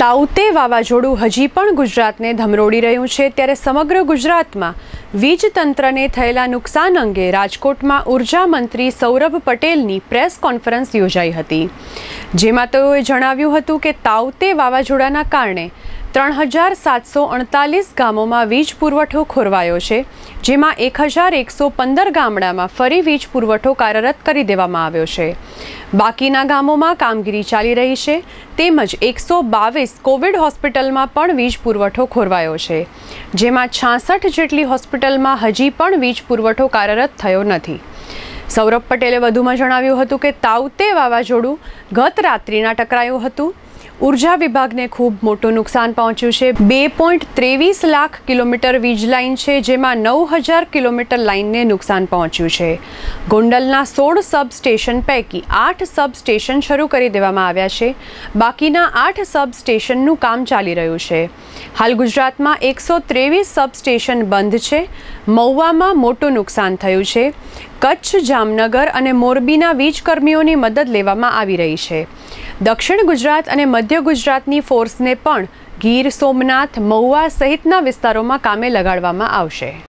તાઉતે વાવાઝોડું હજી પણ ગુજરાતને ધમરોડી રહ્યું છે, ત્યારે સમગ્ર ગુજરાતમાં વીજ તંત્રને થયેલા નુકસાન અંગે રાજકોટમાં ઉર્જા મંત્રી સૌરભ પટેલની પ્રેસ કોન્ફરન્સ યોજાઈ હતી, જેમાં તેઓએ જણાવ્યું હતું કે તાઉતે વાવાઝોડાના કારણે 3748 ગામોમાં વીજ પુરવઠો ખોરવાયો છે, જેમાં 1115 ગામડામાં ફરી વીજ પુરવઠો કાર્યરત કરી દેવામાં આવ્યો છે। બાકીના ગામોમાં કામગીરી ચાલી રહી છે, તેમજ 122 કોવિડ હોસ્પિટલમાં પણ વીજ પુરવઠો ખોરવાયો છે, જેમાં 66 જેટલી હોસ્પિટલમાં હજી પણ વીજ પુરવઠો કાર્યરત થયો નથી। સૌરભ પટેલે વધુમાં જણાવ્યું હતું કે તાઉતે વાવાઝોડું ગત રાત્રિના ટકરાયું હતું। ઉર્જા વિભાગને ખૂબ મોટું નુકસાન પહોંચ્યું છે। 2.23 લાખ કિલોમીટર વીજ લાઇન છે, જેમાં 9000 કિલોમીટર લાઇનને નુકસાન પહોંચ્યું છે। ગોંડલના 16 સબસ્ટેશન પૈકી 8 સબસ્ટેશન શરૂ કરી દેવામાં આવ્યા છે, બાકીના 8 સબસ્ટેશનનું કામ ચાલી રહ્યું છે। હાલ ગુજરાતમાં 123 સબસ્ટેશન બંધ છે। મહુવામાં મોટું નુકસાન થયું છે। કચ્છ, જામનગર અને મોરબીના વીજકર્મીઓની મદદ લેવામાં આવી રહી છે। દક્ષિણ ગુજરાત અને મધ્ય ગુજરાતની ફોર્સને પણ ગીર સોમનાથ, મહુવા સહિતના વિસ્તારોમાં કામે લગાડવામાં આવશે।